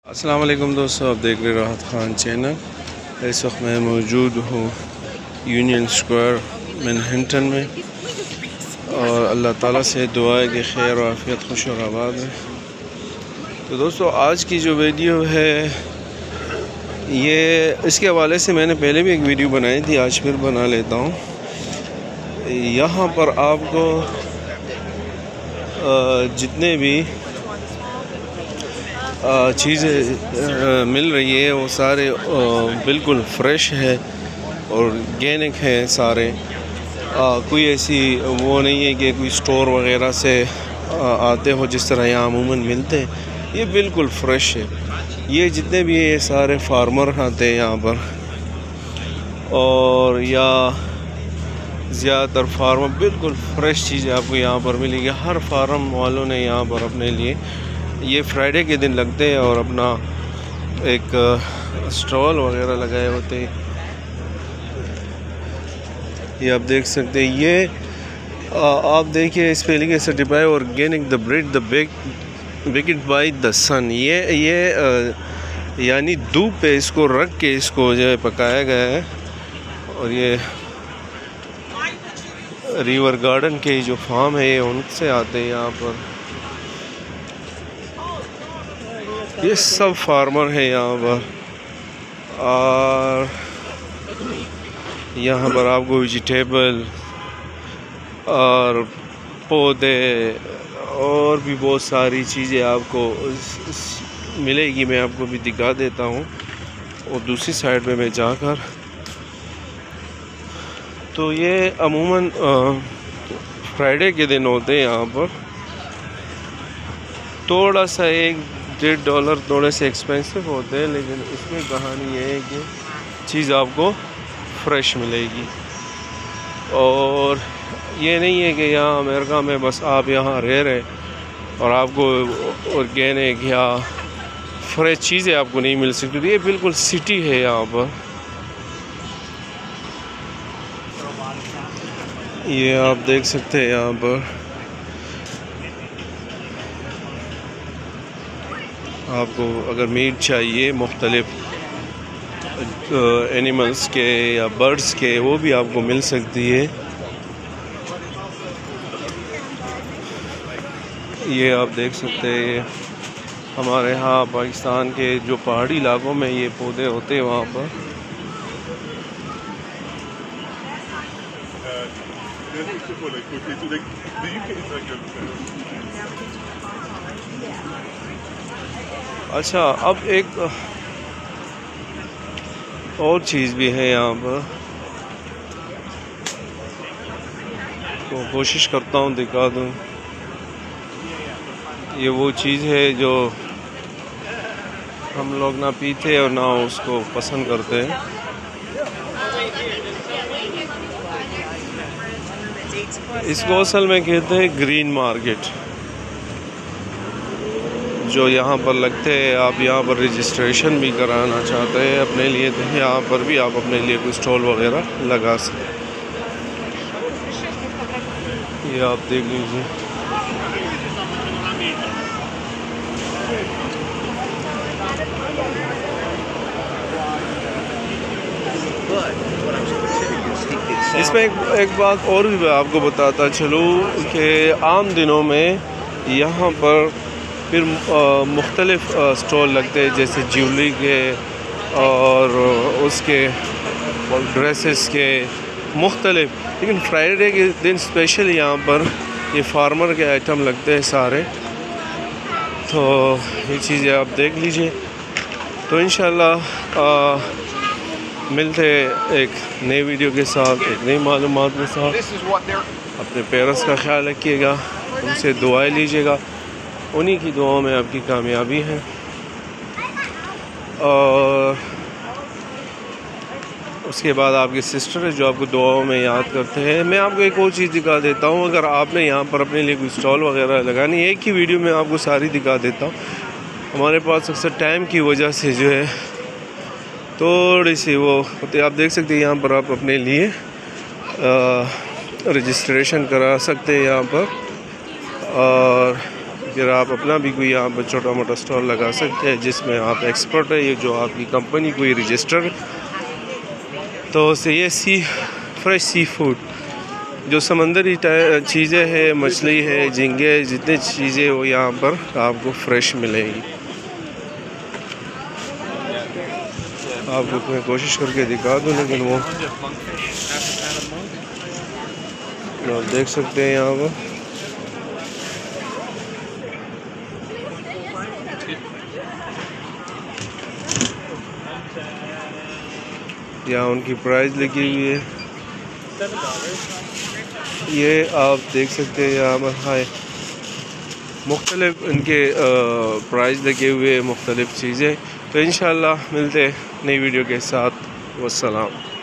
अस्सलाम वालेकुम दोस्तों, आप देख रहे राहत खान चैनल। इस वक्त मैं मौजूद हूँ यूनियन स्क्वायर मैनहट्टन में और अल्लाह ताला से दुआ है कि खैर और आफियत खुश और आबाद है। तो दोस्तों, आज की जो वीडियो है ये इसके हवाले से मैंने पहले भी एक वीडियो बनाई थी, आज फिर बना लेता हूँ। यहाँ पर आपको जितने भी चीज़ें मिल रही है वो सारे बिल्कुल फ्रेश है और ऑर्गेनिक है सारे। कोई ऐसी वो नहीं है कि कोई स्टोर वगैरह से आते हो जिस तरह यहाँ अमूमन मिलते हैं। ये बिल्कुल फ्रेश है। ये जितने भी ये सारे फार्मर आते हैं यहाँ पर, और या ज़्यादातर फार्मर बिल्कुल फ्रेश चीज़ें आपको यहाँ पर मिलेगी। हर फार्म वालों ने यहाँ पर अपने लिए ये फ्राइडे के दिन लगते हैं और अपना एक स्टॉल वगैरह लगाए होते हैं। ये आप देख सकते हैं। ये आप देखिए, इस पे लिखे certified organic the bread the baked by the sun. ये यानी धूप पे इसको रख के इसको जो है पकाया गया है। और ये रिवर गार्डन के जो फार्म है उनसे आते हैं यहाँ पर। ये सब फार्मर है यहाँ पर, और यहाँ पर आपको वेजिटेबल और पौधे और भी बहुत सारी चीज़ें आपको मिलेगी। मैं आपको भी दिखा देता हूँ। और दूसरी साइड पे मैं जाकर, तो ये अमूमन फ्राइडे के दिन होते हैं यहाँ पर। थोड़ा सा $1-1.5 थोड़े से एक्सपेंसिव होते हैं, लेकिन इसमें कहानी ये है कि चीज़ आपको फ्रेश मिलेगी। और ये नहीं है कि यहाँ अमेरिका में बस आप यहाँ रह रहे और आपको ऑर्गेनिक या फ्रेश चीज़ें आपको नहीं मिल सकती। तो ये बिल्कुल सिटी है यहाँ पर। ये आप देख सकते हैं यहाँ पर आपको अगर मीट चाहिए मुख्तलिफ एनिमल्स के या बर्ड्स के, वो भी आपको मिल सकती है। ये आप देख सकते हैं। ये हमारे यहाँ पाकिस्तान के जो पहाड़ी इलाकों में ये पौधे होते हैं वहाँ पर। अच्छा, अब एक और चीज़ भी है यहाँ पर, तो कोशिश करता हूँ दिखा दूँ। ये वो चीज़ है जो हम लोग ना पीते और ना उसको पसंद करते हैं। इसको असल में कहते हैं ग्रीन मार्केट, जो यहाँ पर लगते हैं। आप यहाँ पर रजिस्ट्रेशन भी कराना चाहते हैं अपने लिए, तो यहाँ पर भी आप अपने लिए कोई स्टॉल वगैरह लगा सकते। ये आप देख लीजिए। इसमें एक बात और भी मैं आपको बताता चलूँ कि आम दिनों में यहाँ पर फिर मुख्तलिफ स्टॉल लगते हैं, जैसे ज्वेलरी के और उसके ड्रेसेस के मुख्तलिफ। लेकिन फ्राइडे के दिन स्पेशल यहाँ पर ये फार्मर के आइटम लगते हैं सारे। तो ये चीज़ें आप देख लीजिए। तो इंशाल्लाह मिलते एक नई वीडियो के साथ, एक नई मालूमात के साथ। अपने पेरेंट्स का ख्याल रखिएगा, उनसे दुआएं लीजिएगा। उन्हीं की दुआओं में आपकी कामयाबी है। और उसके बाद आपकी सिस्टर है जो आपको दुआओं में याद करते हैं। मैं आपको एक और चीज़ दिखा देता हूँ। अगर आपने यहाँ पर अपने लिए कोई स्टॉल वगैरह लगानी, एक ही वीडियो में आपको सारी दिखा देता हूँ। हमारे पास अक्सर टाइम की वजह से जो है थोड़ी सी वो होती है। आप देख सकते हैं यहाँ पर आप अपने लिए रजिस्ट्रेशन करा सकते हैं यहाँ पर। और फिर आप अपना भी कोई यहाँ पर छोटा मोटा स्टॉल लगा सकते हैं जिसमें आप एक्सपर्ट है, ये जो आपकी कंपनी कोई रजिस्टर। तो ये फ्रेश सी फूड जो समंदरी चीज़ें हैं, मछली है, झींगे, जितनी चीज़ें वो यहाँ पर आपको फ्रेश मिलेगी। आपको मैं कोशिश करके दिखा दूँ, लेकिन वो आप देख सकते हैं यहाँ पर यहाँ उनकी प्राइस लिखी हुई है। ये आप देख सकते हैं यहाँ पर हाय मुख्तलिफ इनके प्राइस लगे हुए मुख्तलिफ चीज़ें। तो इंशाल्लाह मिलते नई वीडियो के साथ। वस्सलाम।